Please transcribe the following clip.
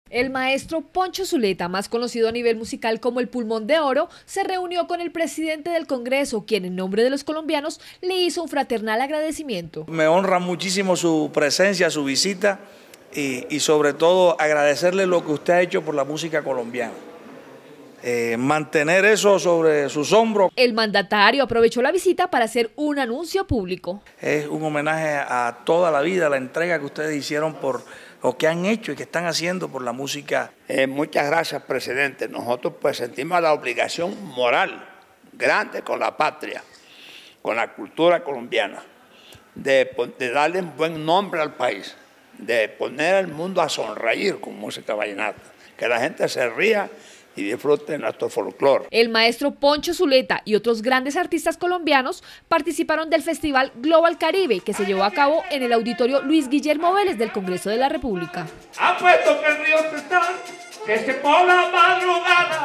El maestro Poncho Zuleta, más conocido a nivel musical como el Pulmón de Oro, se reunió con el presidente del Congreso, quien en nombre de los colombianos le hizo un fraternal agradecimiento. Me honra muchísimo su presencia, su visita y sobre todo agradecerle lo que usted ha hecho por la música colombiana. Mantener eso sobre sus hombros. El mandatario aprovechó la visita para hacer un anuncio público. Es un homenaje a toda la vida, la entrega que ustedes hicieron por lo que han hecho y que están haciendo por la música. Muchas gracias, presidente. Nosotros pues sentimos la obligación moral grande con la patria, con la cultura colombiana, de darle un buen nombre al país, de poner al mundo a sonreír con música vallenata, que la gente se ría y disfrute de nuestro folclore. El maestro Poncho Zuleta y otros grandes artistas colombianos participaron del Festival Global Caribe, que se llevó a cabo en el auditorio Luis Guillermo Vélez del Congreso de la República. Apuesto que el río está, que se por la madrugada